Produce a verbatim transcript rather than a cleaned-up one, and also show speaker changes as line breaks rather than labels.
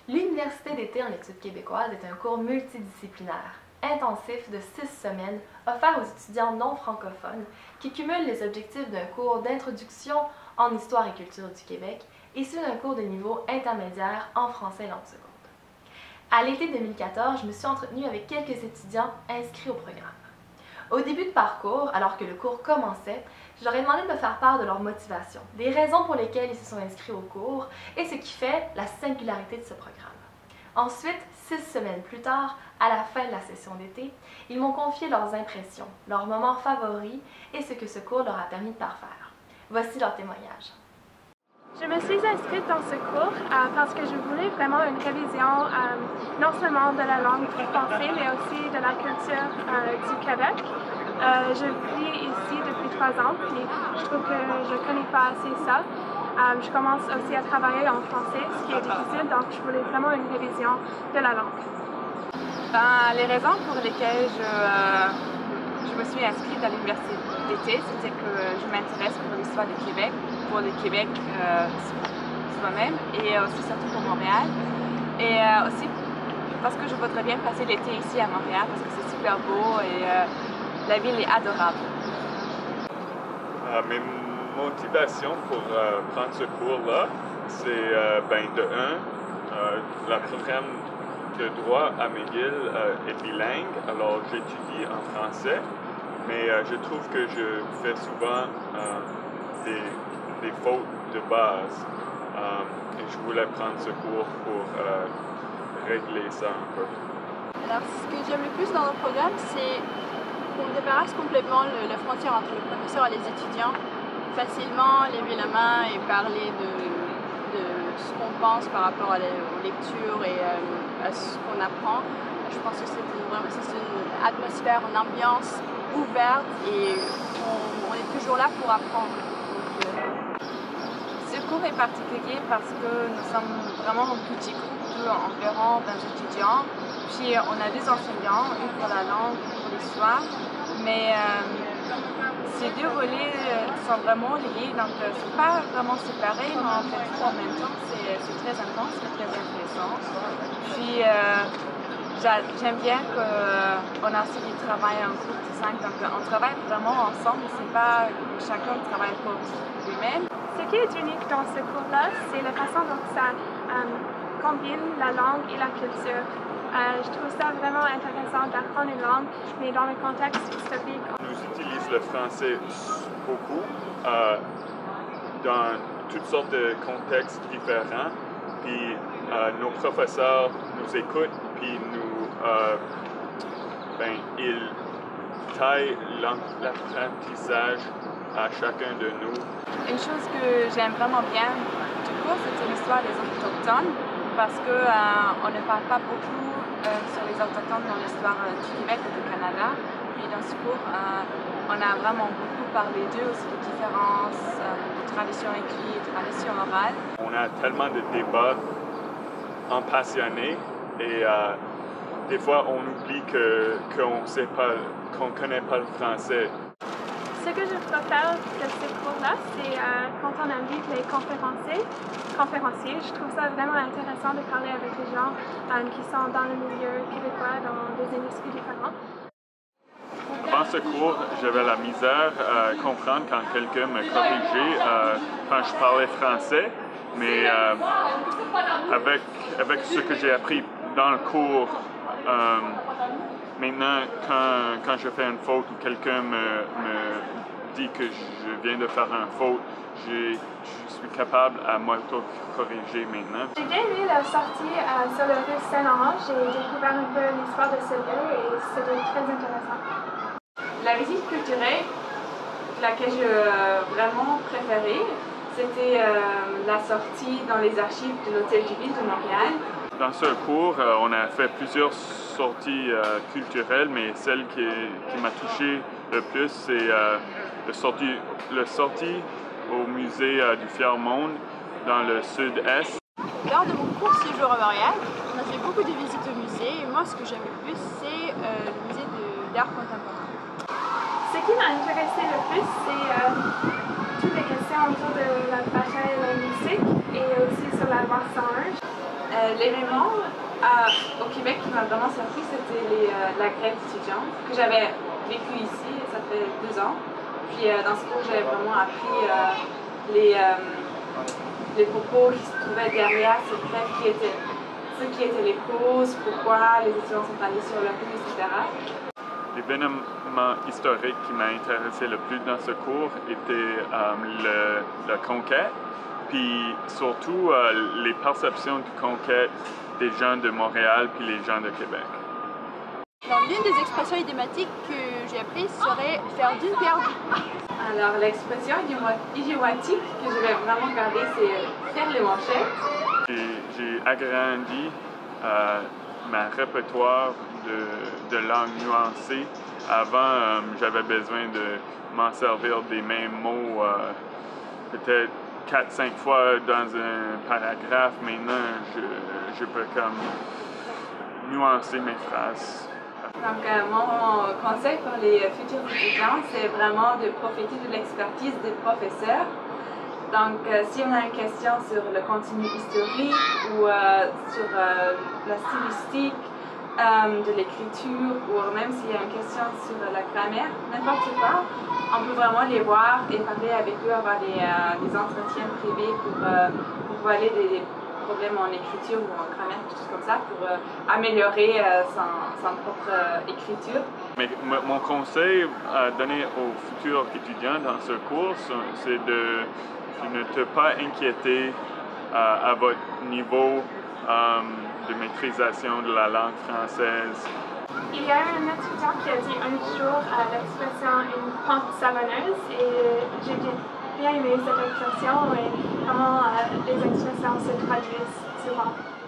L'Université d'été en études québécoises est un cours multidisciplinaire, intensif de six semaines, offert aux étudiants non francophones qui cumulent les objectifs d'un cours d'introduction en histoire et culture du Québec et ceux d'un cours de niveau intermédiaire en français langue seconde. À l'été deux mille quatorze, je me suis entretenue avec quelques étudiants inscrits au programme. Au début de parcours, alors que le cours commençait, je leur ai demandé de me faire part de leur motivation, des raisons pour lesquelles ils se sont inscrits au cours et ce qui fait la singularité de ce programme. Ensuite, six semaines plus tard, à la fin de la session d'été, ils m'ont confié leurs impressions, leurs moments favoris et ce que ce cours leur a permis de parfaire. Voici leur témoignage.
Je me suis inscrite dans ce cours euh, parce que je voulais vraiment une révision euh, non seulement de la langue française, mais aussi de la culture euh, du Québec. Euh, je vis ici depuis trois ans, puis je trouve que je ne connais pas assez ça. Euh, je commence aussi à travailler en français, ce qui est difficile, donc je voulais vraiment une révision de la langue.
Ben, les raisons pour lesquelles je, euh, je me suis inscrite à l'université d'été, c'était que je m'intéresse pour l'histoire du Québec, pour le Québec euh, soi-même et aussi surtout pour Montréal. Et euh, aussi parce que je voudrais bien passer l'été ici à Montréal parce que c'est super beau et euh, la ville est adorable.
Euh, mes motivations pour euh, prendre ce cours-là, c'est euh, ben, de un, euh, le programme de droit à McGill euh, est bilingue, alors j'étudie en français, mais euh, je trouve que je fais souvent euh, des, des fautes de base euh, et je voulais prendre ce cours pour euh, régler ça un peu.
Alors, ce que j'aime le plus dans le programme, c'est qu'on débarrasse complètement le, la frontière entre le professeur et les étudiants, facilement lever la main et parler de, de ce qu'on pense par rapport à les, aux lectures et euh, à ce qu'on apprend. Je pense que c'est une, vraiment, c'est une atmosphère, une ambiance ouverte et on, on est toujours là pour apprendre. Donc, euh...
Ce cours est particulier parce que nous sommes vraiment un petit groupe d'environ vingt étudiants. Puis on a deux enseignants, une pour la langue, une pour l'histoire. Mais euh, ces deux volets sont vraiment liés, donc euh, c'est pas vraiment séparé, mais en fait tout en même temps. C'est très intense, c'est très intéressant. Puis euh, j'aime bien qu'on a aussi du travail en groupe de cinq, donc on travaille vraiment ensemble, c'est pas que chacun travaille pour lui-même.
Ce qui est unique dans ce cours-là, c'est la façon dont ça euh, combine la langue et la culture. Euh, je trouve ça vraiment intéressant d'apprendre une langue, mais dans le contexte historique.
Nous utilisons le français beaucoup euh, dans toutes sortes de contextes différents, puis euh, nos professeurs nous écoutent, puis nous, euh, ben, ils taillent l'apprentissage à chacun de nous.
Une chose que j'aime vraiment bien du cours, c'est l'histoire des Autochtones, parce qu'on euh, ne parle pas beaucoup euh, sur les Autochtones dans l'histoire euh, du Québec et du Canada. Puis dans ce cours, euh, on a vraiment beaucoup parlé d'eux, aussi des différences euh, de traditions écrites, de traditions orales.
On a tellement de débats en passionnés et euh, des fois on oublie que qu'on sait pas, qu'on connaît pas le français.
Ce que je préfère de ce cours-là, c'est euh, quand on invite les conférenciers. conférenciers. Je trouve ça vraiment intéressant de parler avec les gens euh, qui sont dans le milieu québécois, dans des industries différentes.
Dans ce cours, j'avais la misère à comprendre quand quelqu'un me corrigeait euh, quand je parlais français, mais euh, avec, avec ce que j'ai appris dans le cours, euh, maintenant, quand, quand je fais une faute ou quelqu'un me, me dit que je viens de faire une faute, je, je suis capable à m'auto-corriger maintenant.
J'ai bien aimé la sortie euh, sur le rue Saint-Laurent. J'ai découvert un peu l'histoire de ce lieu et c'était très intéressant.
La visite culturelle, laquelle j'ai euh, vraiment préférée, c'était euh, la sortie dans les archives de l'Hôtel de Ville de Montréal.
Dans ce cours, euh, on a fait plusieurs sorties euh, culturelles, mais celle qui, qui m'a touché le plus, c'est euh, le sortie, le sortie au musée euh, du Fier-Monde dans le sud-est.
Lors de mon court séjour à Montréal, on a fait beaucoup de visites au musée et moi ce que j'aime le plus c'est euh, le musée d'art contemporain.
Ce qui m'a intéressé le plus c'est euh, toutes les questions autour de la bataille linguistique et aussi sur la loi cent un.
Euh, Euh, L'événement euh, au Québec qui m'a vraiment surpris, c'était les, euh, la grève étudiante que j'avais vécu ici, ça fait deux ans. Puis euh, dans ce cours, j'avais vraiment appris euh, les, euh, les propos qui se trouvaient derrière cette grève, qui étaient, ce qui étaient les causes, pourquoi les étudiants sont allés sur le rue, et cetera.
L'événement historique qui m'a intéressé le plus dans ce cours était euh, le, la conquête, puis surtout euh, les perceptions de conquête des gens de Montréal puis les gens de Québec.
L'une des expressions idiomatique que j'ai apprises serait faire d'une pierre deux.
Alors l'expression idiomatique que je vais vraiment garder, c'est faire les manchettes.
J'ai agrandi euh, ma répertoire de, de langue nuancée. Avant, euh, j'avais besoin de m'en servir des mêmes mots euh, peut-être quatre cinq fois dans un paragraphe. Maintenant, je, je peux comme nuancer mes phrases.
Donc, euh, mon conseil pour les futurs étudiants, c'est vraiment de profiter de l'expertise des professeurs. Donc, euh, si on a une question sur le contenu historique ou euh, sur euh, la stylistique euh, de l'écriture, ou même s'il y a une question sur la grammaire, n'importe quoi, on peut vraiment les voir et parler avec eux, avoir des, euh, des entretiens privés pour, euh, pour parler des, des problèmes en écriture ou en grammaire, quelque chose comme ça, pour euh, améliorer euh, son, son propre euh, écriture.
Mais mon conseil à donner aux futurs étudiants dans ce cours, c'est de, de ne te pas inquiéter euh, à votre niveau euh, de maîtrisation de la langue française.
Il y a un étudiant qui a dit un jour euh, l'expression une pente savonneuse et j'ai bien aimé cette expression et comment euh, les expressions se traduisent souvent.